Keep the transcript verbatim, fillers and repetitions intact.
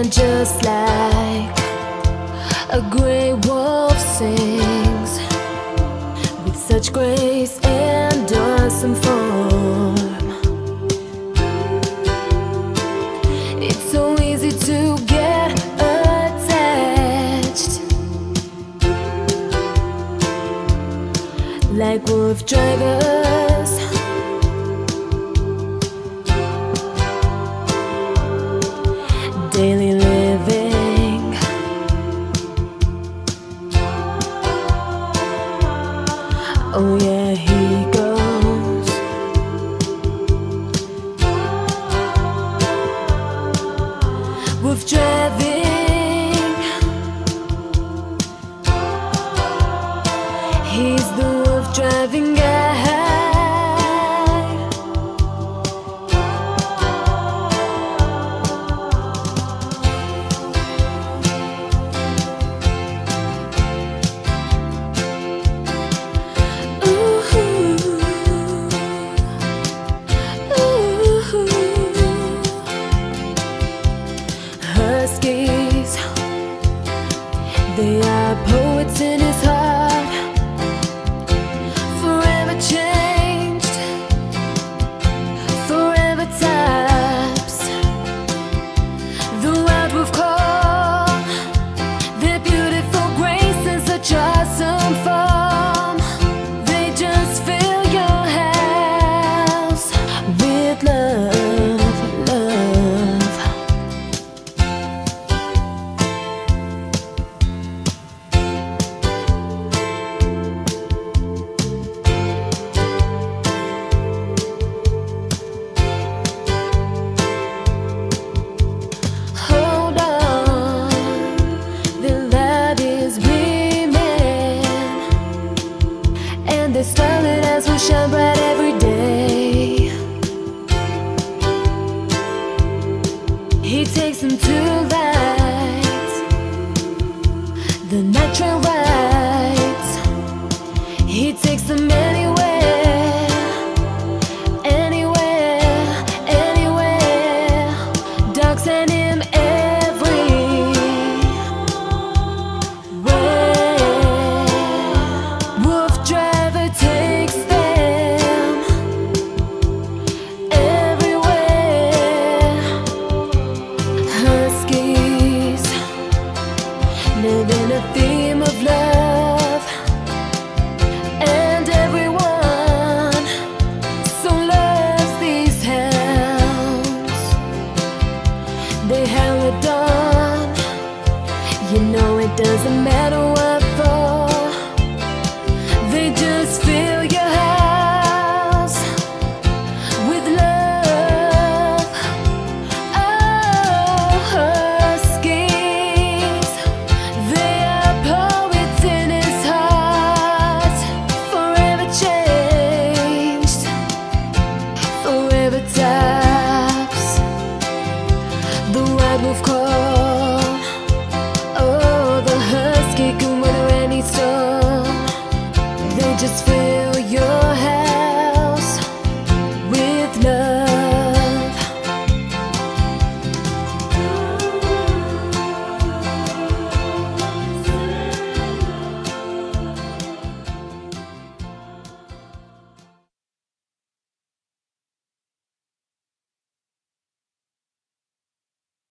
And just like a grey wolf sings with such grace and awesome form, it's so easy to get attached, like wolf drivers. Daily living, oh yeah, he goes. Wolf driving, he's the wolf driving guy. Huskies, they are poets in his heart, forever changed, forever types. The wild wolf call, their beautiful grace and such awesome form. They just fill your house with love, love. Hold on, the light is beaming, and the starlit eyes will shine bright every day. He takes them to